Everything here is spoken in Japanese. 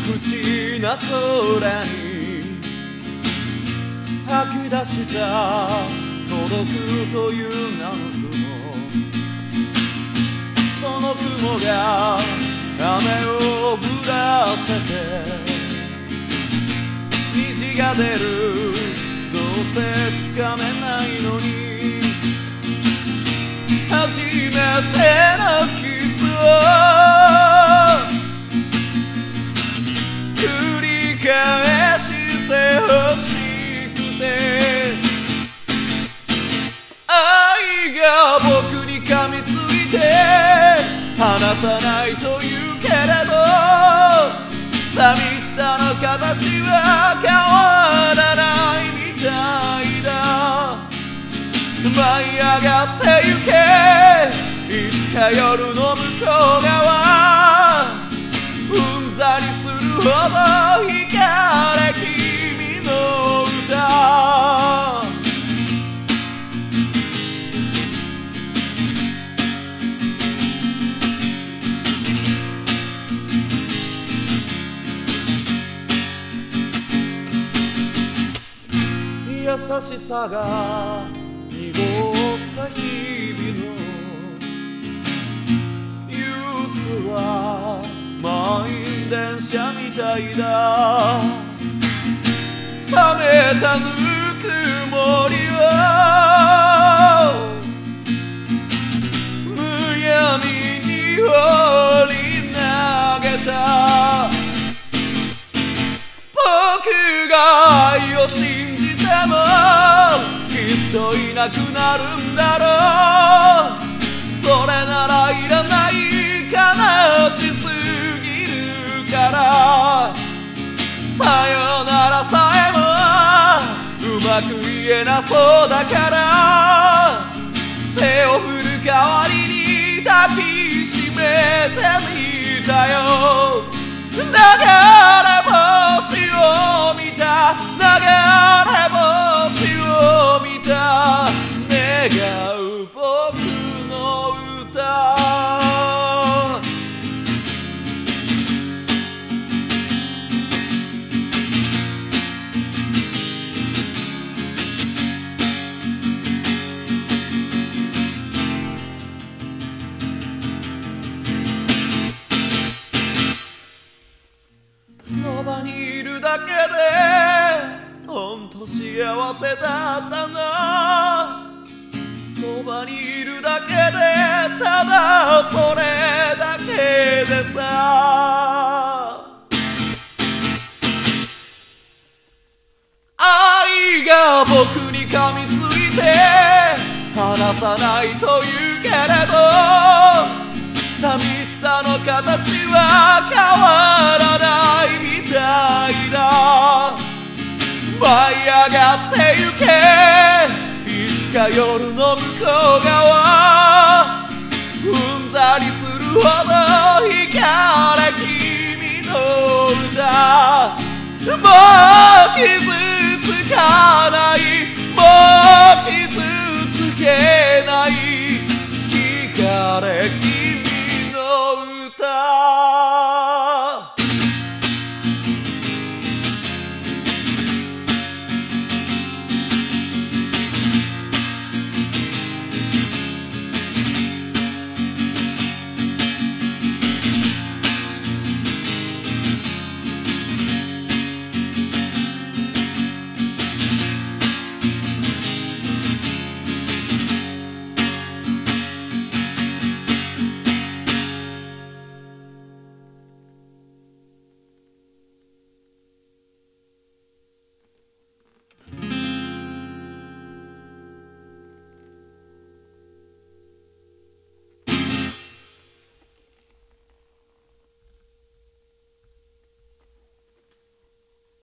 口な空に吐き出した孤独という名の雲、その雲が雨を降らせて虹が出る、どうせつかめないのに初めてのキスを繰り返してほしくて、愛が僕に噛みついて離さないというけれど、寂しさの形は変わらないみたいだ。舞い上がってゆけ、いつか夜の向こう側、うんざりするほど惹かれ君の歌。優しさが濁った日々の憂鬱は満員電車みたいだ。冷めたぬくもりをむやみに放り投げた。僕が愛を信じてもきっといなくなるんだろう。それならいらない、悲しすぎるから。さよならさえもうまく言えなそうだから、手を振る代わりに抱きしめてみたよ。流れ星を見た、流れ星を見た、願う僕の歌。そばにいるだけでほんと幸せだったな。そばにいるだけでただそれだけでさ。愛が僕に噛みついて離さないというけれど、寂しさの形は変わらないみたいだ。舞い上がってゆけ、いつか夜の向こう側、うんざりするほど惹かれ君の歌。もう傷つかない